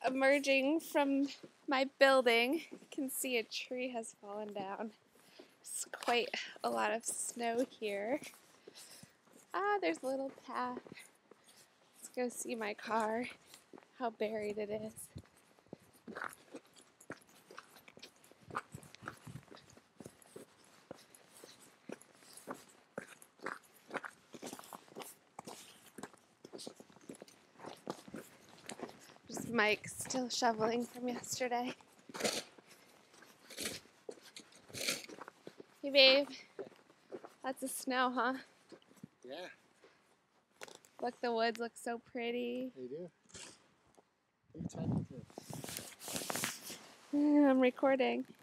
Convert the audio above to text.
emerging from my building. You can see a tree has fallen down. It's quite a lot of snow here. Ah, there's a little path. Let's go see my car, how buried it is. There's Mike still shoveling from yesterday. Hey babe, lots of snow, huh? Yeah. Look, the woods look so pretty. They do. Who are you talking to? I'm recording.